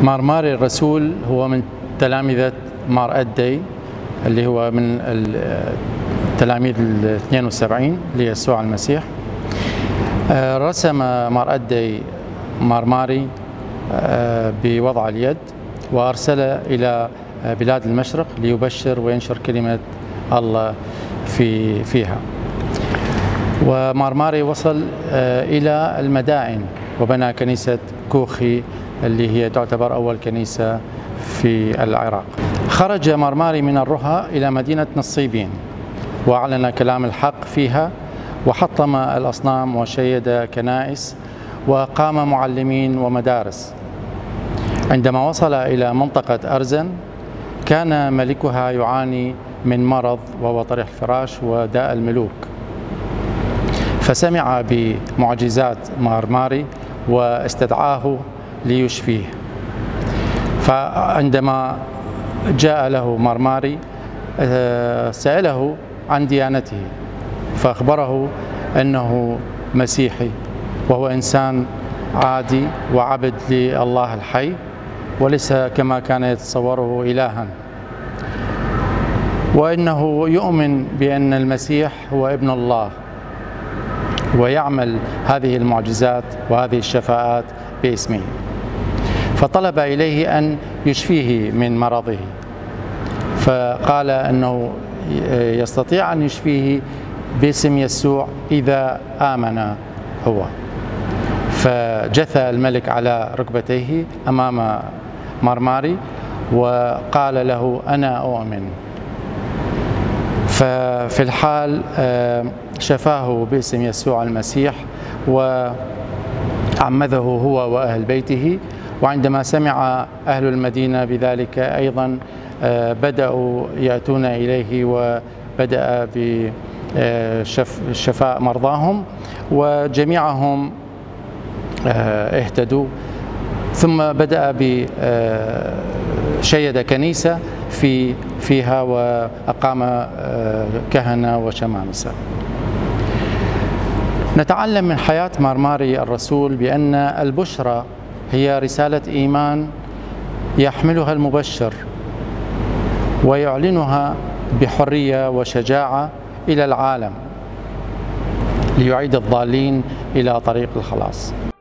مارماري الرسول هو من تلامذة مار أدي، اللي هو من التلاميذ ال72 ليسوع المسيح. رسم مار أدي مارماري بوضع اليد، وأرسل إلى بلاد المشرق ليبشر وينشر كلمة الله فيها. ومارماري وصل إلى المدائن وبنى كنيسة كوخي اللي هي تعتبر أول كنيسة في العراق. خرج مارماري من الرها إلى مدينة نصيبين وأعلن كلام الحق فيها، وحطم الأصنام وشيد كنائس وقام معلمين ومدارس. عندما وصل إلى منطقة أرزن كان ملكها يعاني من مرض وهو طريح الفراش وداء الملوك، فسمع بمعجزات مارماري واستدعاه ليشفيه. فعندما جاء له مارماري سأله عن ديانته، فأخبره أنه مسيحي وهو إنسان عادي وعبد لله الحي، وليس كما كان يتصوره إلها، وإنه يؤمن بأن المسيح هو ابن الله ويعمل هذه المعجزات وهذه الشفاءات باسمه. فطلب إليه أن يشفيه من مرضه، فقال أنه يستطيع أن يشفيه باسم يسوع إذا آمن هو. فجثى الملك على ركبتيه أمام مارماري وقال له: أنا أؤمن. ففي الحال شفاه باسم يسوع المسيح وعمده هو وأهل بيته. وعندما سمع أهل المدينة بذلك أيضا بدأوا يأتون إليه، وبدأ بشفاء مرضاهم، وجميعهم اهتدوا. ثم بدأ بشيد كنيسة فيها وأقام كهنة وشمامسة. نتعلم من حياة مارماري الرسول بأن البشرى هي رسالة إيمان يحملها المبشر ويعلنها بحرية وشجاعة إلى العالم ليعيد الضالين إلى طريق الخلاص.